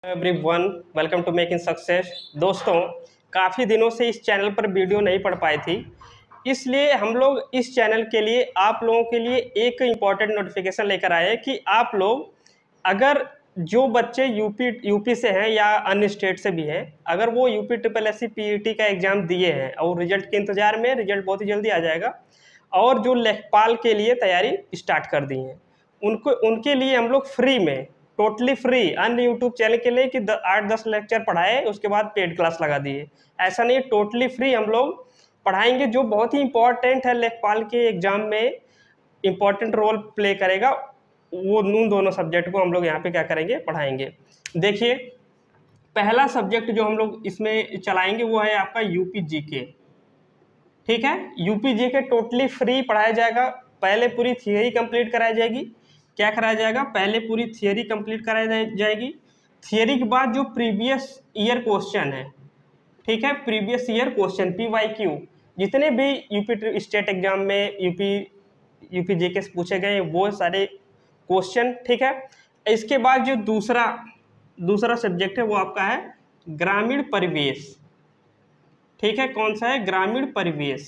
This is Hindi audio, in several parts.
Everyone, welcome to making success. दोस्तों, काफ़ी दिनों से इस चैनल पर वीडियो नहीं पड़ पाई थी, इसलिए हम लोग इस चैनल के लिए आप लोगों के लिए एक इम्पॉर्टेंट नोटिफिकेशन लेकर आए हैं कि आप लोग अगर जो बच्चे यूपी से हैं या अन्य स्टेट से भी हैं, अगर वो UP triple S C PET का एग्ज़ाम दिए हैं और रिजल्ट के इंतज़ार में, रिजल्ट बहुत ही जल्दी आ जाएगा, और जो लेखपाल के लिए तैयारी स्टार्ट कर दी है, उनके लिए हम लोग फ्री में, टोटली फ्री, अन्य यूट्यूब चैनल के लिए कि 8-10 लेक्चर पढ़ाए उसके बाद पेड क्लास लगा दिए, ऐसा नहीं, टोटली फ्री हम लोग पढ़ाएंगे। जो बहुत ही इंपॉर्टेंट है, लेखपाल के एग्जाम में इंपॉर्टेंट रोल प्ले करेगा, वो उन दोनों सब्जेक्ट को हम लोग यहाँ पे क्या करेंगे, पढ़ाएंगे। देखिए, पहला सब्जेक्ट जो हम लोग इसमें चलाएंगे वो है आपका यूपी जीके। ठीक है, यूपी जीके टोटली फ्री पढ़ाया जाएगा। पहले पूरी थियरी कंप्लीट कराई जाएगी। क्या कराया जाएगा? पहले पूरी थियरी कंप्लीट कराई जाएगी। थियरी के बाद जो प्रीवियस ईयर क्वेश्चन है, ठीक है, प्रीवियस ईयर क्वेश्चन PYQ, जितने भी यूपी स्टेट एग्जाम में यूपी जीके से पूछे गए वो सारे क्वेश्चन, ठीक है। इसके बाद जो दूसरा सब्जेक्ट है वो आपका है ग्रामीण परिवेश। ठीक है, कौन सा है? ग्रामीण परिवेश।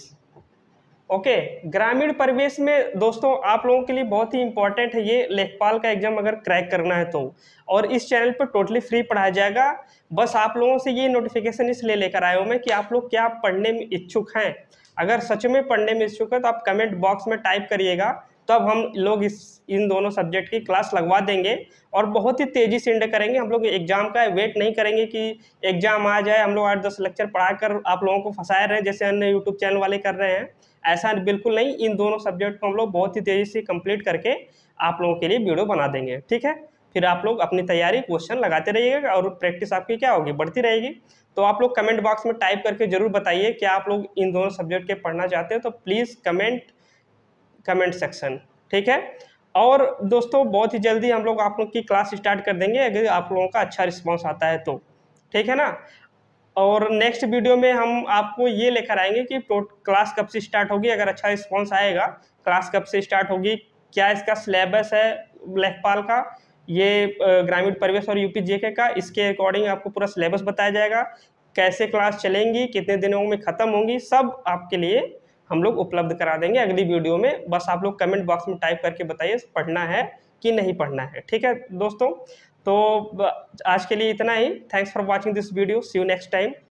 ओके, ग्रामीण परिवेश में दोस्तों आप लोगों के लिए बहुत ही इंपॉर्टेंट है ये लेखपाल का एग्जाम अगर क्रैक करना है तो, और इस चैनल पर टोटली फ्री पढ़ाया जाएगा। बस आप लोगों से ये नोटिफिकेशन इसलिए लेकर आया हूँ मैं कि आप लोग क्या पढ़ने में इच्छुक हैं। अगर सच में पढ़ने में इच्छुक है तो आप कमेंट बॉक्स में टाइप करिएगा, तब हम लोग इन दोनों सब्जेक्ट की क्लास लगवा देंगे और बहुत ही तेज़ी से इंड करेंगे। हम लोग एग्जाम का वेट नहीं करेंगे कि एग्जाम आ जाए, हम लोग 8-10 लेक्चर पढ़ाकर आप लोगों को फंसाए रहे जैसे अन्य यूट्यूब चैनल वाले कर रहे हैं। ऐसा बिल्कुल नहीं, इन दोनों सब्जेक्ट को हम लोग बहुत ही तेज़ी से कंप्लीट करके आप लोगों के लिए वीडियो बना देंगे। ठीक है, फिर आप लोग अपनी तैयारी क्वेश्चन लगाते रहिएगा और प्रैक्टिस आपकी क्या होगी, बढ़ती रहेगी। तो आप लोग कमेंट बॉक्स में टाइप करके जरूर बताइए कि आप लोग इन दोनों सब्जेक्ट के पढ़ना चाहते हैं, तो प्लीज़ कमेंट सेक्शन, ठीक है। और दोस्तों, बहुत ही जल्दी हम लोग आप लोग की क्लास स्टार्ट कर देंगे अगर आप लोगों का अच्छा रिस्पॉन्स आता है तो, ठीक है ना। और नेक्स्ट वीडियो में हम आपको ये लेकर आएंगे कि क्लास कब से स्टार्ट होगी, अगर अच्छा रिस्पॉन्स आएगा क्लास कब से स्टार्ट होगी, क्या इसका सिलेबस है लेखपाल का, ये ग्रामीण परिवेश और यूपी जीके का, इसके अकॉर्डिंग आपको पूरा सिलेबस बताया जाएगा, कैसे क्लास चलेंगी, कितने दिनों में ख़त्म होंगी, सब आपके लिए हम लोग उपलब्ध करा देंगे अगली वीडियो में। बस आप लोग कमेंट बॉक्स में टाइप करके बताइए पढ़ना है कि नहीं पढ़ना है, ठीक है दोस्तों। तो आज के लिए इतना ही। Thanks for watching this video, see you next time.